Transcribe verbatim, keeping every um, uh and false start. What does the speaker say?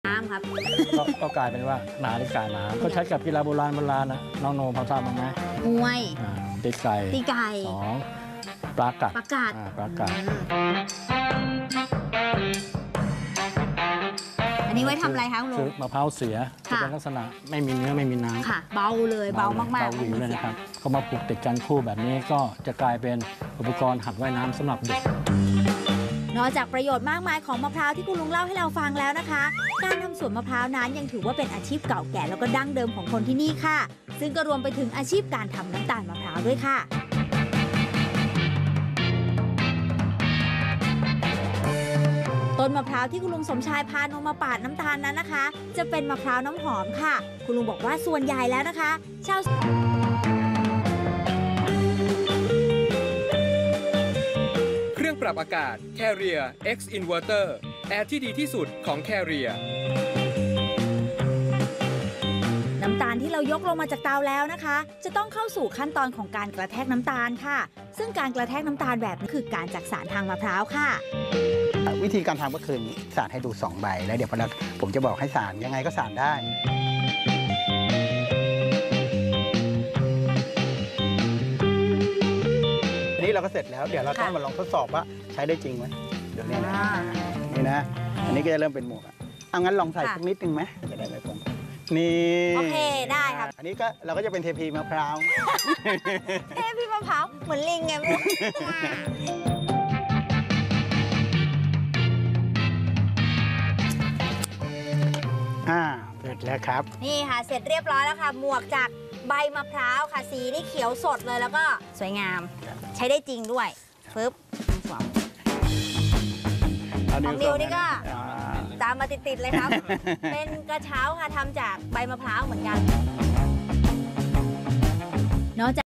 น้ำครับก็กลายเป็นว่านาฬิกาน้ำก็ใช้กับกีฬาโบราณโบราณนะน้องโนพอทราบไหมมวยตีไก่ตีไก่สองปลากัดปลากัดปลากัดอันนี้ไว้ทำอะไรคะคุณลุงคือมะพร้าวเสียจะเป็นลักษณะไม่มีเนื้อไม่มีน้ำค่ะเบาเลยเบามากๆเบาอยู่เลยนะครับเขามาผูกติดกันคู่แบบนี้ก็จะกลายเป็นอุปกรณ์หัดว่ายน้ำสำหรับเด็กนอกจากประโยชน์มากมายของมะพร้าวที่คุณลุงเล่าให้เราฟังแล้วนะคะการทำสวนมะพร้าวนั้นยังถือว่าเป็นอาชีพเก่าแก่แล้วก็ดั้งเดิมของคนที่นี่ค่ะซึ่งก็รวมไปถึงอาชีพการทำน้ำตาลมะพร้าวด้วยค่ะต้นมะพร้าวที่คุณลุงสมชายพานงมาปาดน้ำตาลนั้นนะคะจะเป็นมะพร้าวน้ำหอมค่ะคุณลุงบอกว่าส่วนใหญ่แล้วนะคะชาวเครื่องปรับอากาศ Carrier X Inverter แอร์ที่ดีที่สุดของ Carrier น้ำตาลที่เรายกลงมาจากเตาแล้วนะคะจะต้องเข้าสู่ขั้นตอนของการกระแทกน้ำตาลค่ะซึ่งการกระแทกน้ำตาลแบบนี้คือการจักสานทางมะพร้าวค่ะวิธีการทำก็คือสานให้ดูสองใบแล้วเดี๋ยวผมจะบอกให้สานยังไงก็สานได้นี่เราก็เสร็จแล้วเดี๋ยวเราต้องมาลองทดสอบว่าใช้ได้จริงไหมเดี๋ยวนี้นะนี่นะอันนี้ก็จะเริ่มเป็นหมวกเอางั้นลองใส่สักนิดนึงไหมจะได้ไม่พงนี่โอเคได้ครับอันนี้ก็เราก็จะเป็นเทพีมะพร้าวเทพีมะพร้าวเหมือนลิงไงอ่าเสร็จแล้วครับนี่ค่ะเสร็จเรียบร้อยแล้วค่ะหมวกจากใบมะพร้าวค่ะสีนี่เขียวสดเลยแล้วก็สวยงามใช้ได้จริงด้วยปึ๊บสวมของนิวนี่ก็ตามมาติดๆเลยครับเป็นกระเช้าค่ะทำจากใบมะพร้าวเหมือนกันนอกจาก